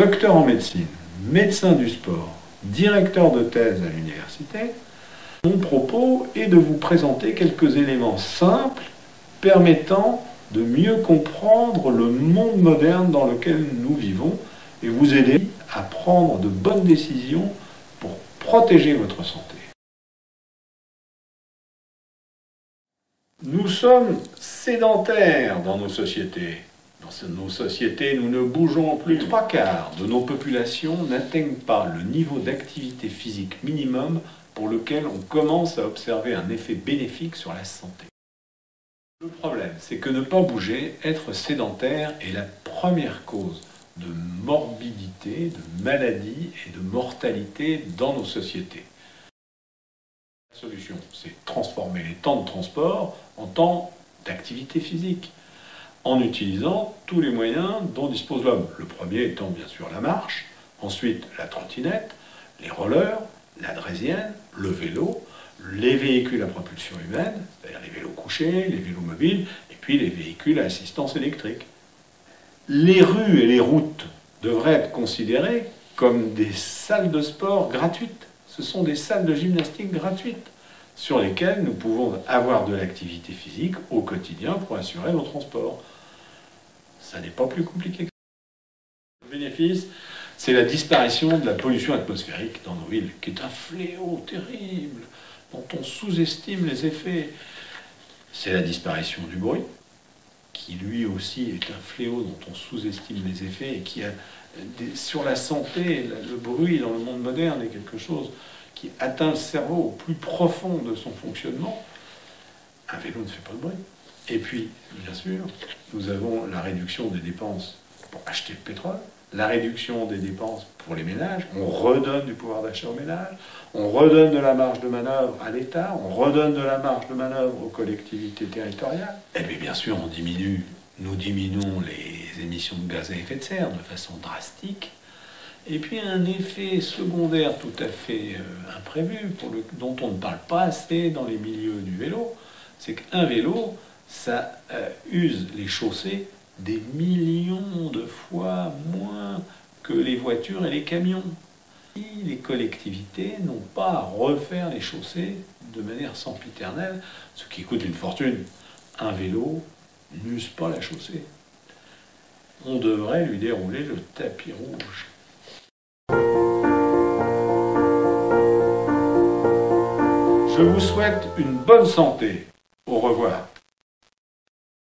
docteur en médecine, médecin du sport, directeur de thèse à l'université, mon propos est de vous présenter quelques éléments simples permettant de mieux comprendre le monde moderne dans lequel nous vivons et vous aider à prendre de bonnes décisions pour protéger votre santé. Nous sommes sédentaires dans nos sociétés. Dans nos sociétés, nous ne bougeons plus. 3/4 de nos populations n'atteignent pas le niveau d'activité physique minimum pour lequel on commence à observer un effet bénéfique sur la santé. Le problème, c'est que ne pas bouger, être sédentaire, est la première cause de morbidité, de maladie et de mortalité dans nos sociétés. La solution, c'est transformer les temps de transport en temps d'activité physique, en utilisant tous les moyens dont dispose l'homme. Le premier étant bien sûr la marche, ensuite la trottinette, les rollers, la draisienne, le vélo, les véhicules à propulsion humaine, c'est-à-dire les vélos couchés, les vélos mobiles, et puis les véhicules à assistance électrique. Les rues et les routes devraient être considérées comme des salles de sport gratuites. Ce sont des salles de gymnastique gratuites sur lesquelles nous pouvons avoir de l'activité physique au quotidien pour assurer nos transports. Ça n'est pas plus compliqué que ça. Le bénéfice, c'est la disparition de la pollution atmosphérique dans nos villes, qui est un fléau terrible, dont on sous-estime les effets. C'est la disparition du bruit, qui lui aussi est un fléau dont on sous-estime les effets et qui a sur la santé, le bruit dans le monde moderne est quelque chose qui atteint le cerveau au plus profond de son fonctionnement. Un vélo ne fait pas de bruit. Et puis, bien sûr, nous avons la réduction des dépenses pour acheter le pétrole, la réduction des dépenses pour les ménages, on redonne du pouvoir d'achat aux ménages, on redonne de la marge de manœuvre à l'État, on redonne de la marge de manœuvre aux collectivités territoriales. Et puis bien sûr, nous diminuons les émissions de gaz à effet de serre de façon drastique. Et puis un effet secondaire tout à fait imprévu, dont on ne parle pas assez dans les milieux du vélo, c'est qu'un vélo, ça use les chaussées des millions de fois moins que les voitures et les camions. Les collectivités n'ont pas à refaire les chaussées de manière sempiternelle, ce qui coûte une fortune. Un vélo n'use pas la chaussée. On devrait lui dérouler le tapis rouge. Je vous souhaite une bonne santé. Au revoir.